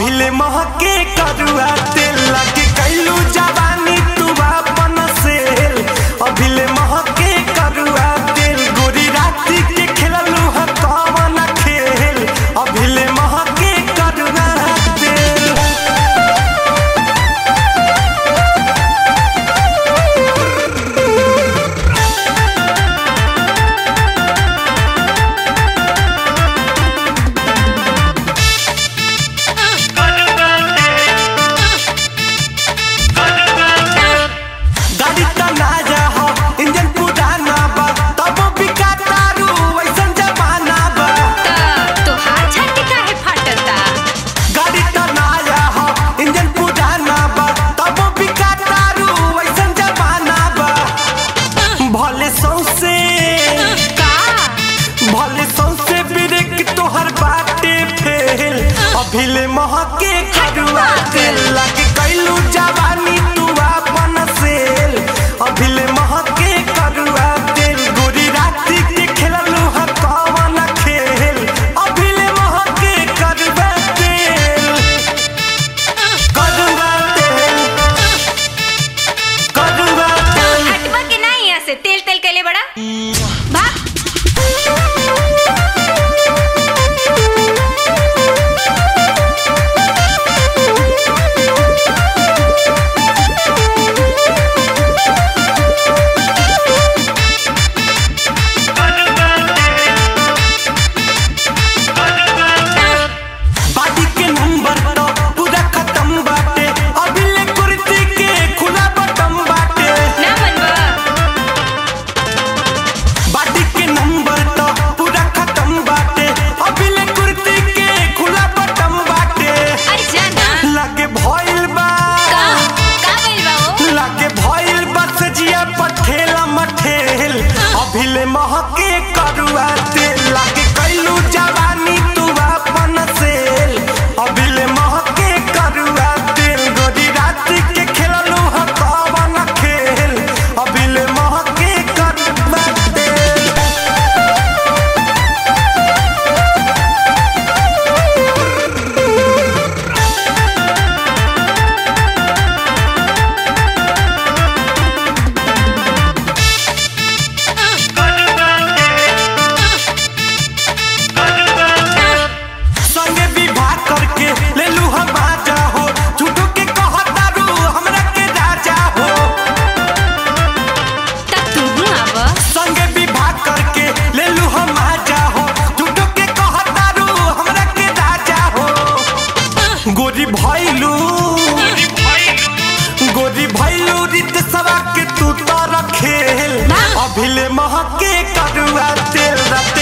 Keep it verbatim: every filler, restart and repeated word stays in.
अभिले महके करुआ तेल लगे कैलू जवानी तू अपन सेल। अभिले महके करुआ तेल गोरी राती के खेललू ह कवन खेल। अभिले महके करुआ तेल अभिले महके करुआ तेल लगे कैलू जवानी तू अपन सेल। अभिले महके करुआ तेल गोरी राती के खेललू ह कवन खेल। अभिले महके करुआ तेल करुआ तेल करुआ तेल हटवा के नहीं यहाँ से तेल तेल कैले बड़ा भाग। अभिले महके करुआ तेल लगे कैलू जवानी तू अपन सेल। अभिले महके करुआ तेल गोरी राती के खेललू ह कवन खेल। अभिले महके करुआ तेल गोरी भैलू गोरी भैलू रित सवा के तू तो रखेल। अभिले महके करुआ तेल रते